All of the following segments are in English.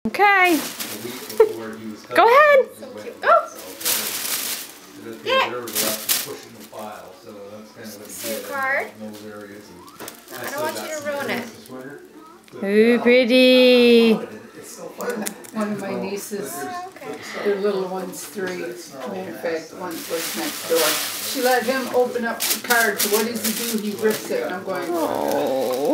Okay. A week before he was Go ahead. So cute. Go! Yeah. Pushing the file, so that's kind of what he See your did card? in those areas. No, I don't want you to ruin it. Ooh, pretty. One of my nieces, Okay. their little one's 3. In fact, one lives next door. She let him open up the card, so what does he do? He rips it, and I'm going, Oh.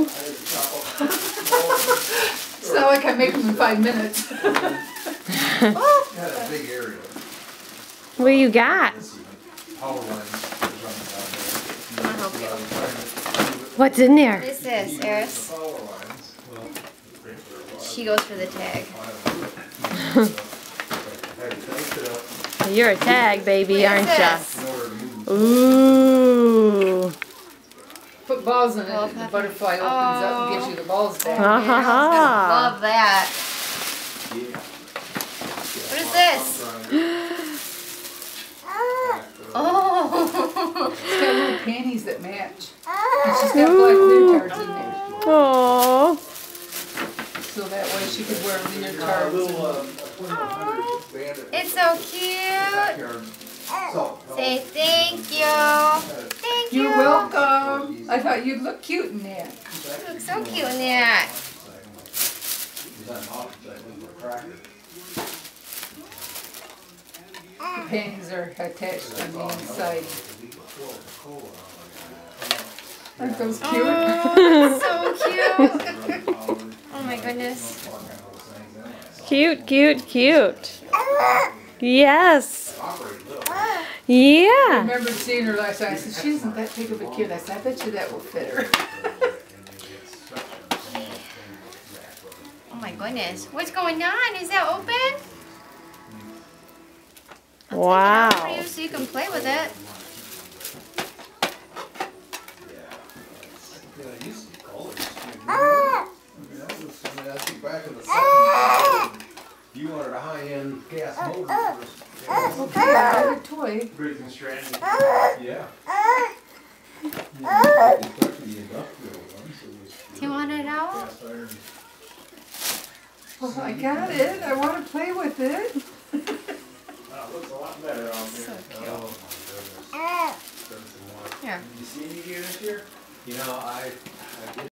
it's not like I make them in 5 minutes. Oh! Had a big area. What do you got? Power lines. I'm gonna help you. What's in there? What is this, Aeris? She goes for the tag. You're a tag, baby, What aren't is ya? this? Ooh. Put balls in it, and the butterfly opens up and gives you the balls back. Ah, ha, ha. Love that. What is this? Oh! She's got little panties that match. And she's got black leotards in there. Oh. So that way she could wear leotards. It's so cute. Say thank you. Thank you. You're welcome. I thought you'd look cute in that. You look so cute in that. The panties are attached on the inside. Aren't those cute? Oh, so cute. Oh my goodness. Cute, cute, cute. Yes. Yeah. I remember seeing her last night. I said, she isn't that big of a kid. I said, I bet you that will fit her. Oh my goodness. What's going on? Is that open? Wow. For you so you can play with it. You wanted a high-end gas motor. Okay, I have a toy. Breathing strand. Yeah. Do you want it out? Well, I got it. I want to play with it. Looks a lot better out there. So cute. Oh my goodness. Here. You see any deer this year? You know, I did.